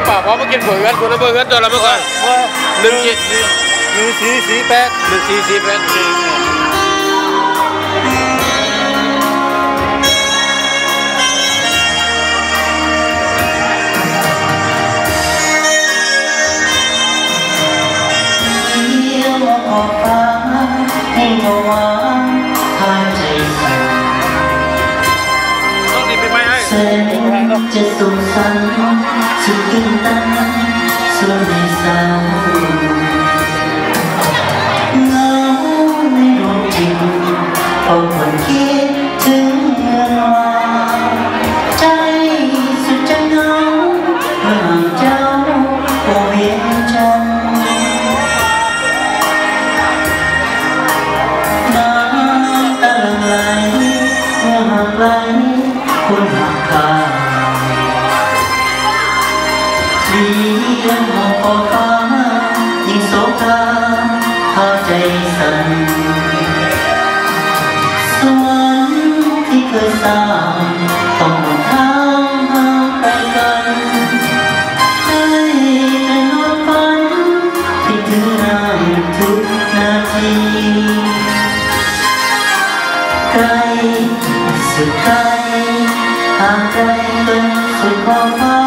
ป่าพอมากินเผื่อกันคนละเบอร์กันตัวละเบอร์กัน1448 ให้มาว่าทางใจสั่นแสนจะสุขสันต์สุดตื่นตันส่วนในสาวเงาในดวงจิตเอาคนคิดถึงเมื่อวานใจสุดจะเหงาเมื่อเจ้าโอเวียนจันทร์ไหลคนหักขาเรียนห้องขอฟ้ายิ่งโศกาพาใจสั่นสวรรค์ที่เคยสร้างต้องหมดทางห่างไกลกันให้แต่นอนฝันที่ถึงน้ำทุกนาทีไกลสุดไกลห่างไกลจนสุดขอบฟ้า